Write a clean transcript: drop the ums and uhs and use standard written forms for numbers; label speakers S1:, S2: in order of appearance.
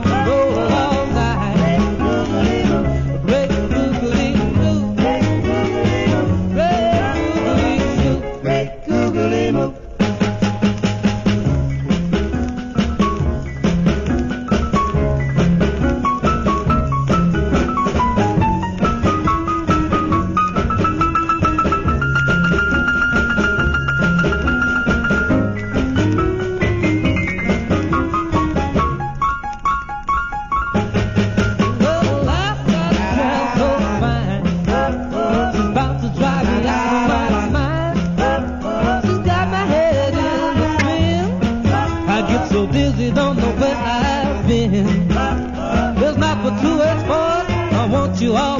S1: roll all night. Break googly moo. Break googly moo. Break googly moo. Don't know where I've been. There's not for 2 export. I want you all.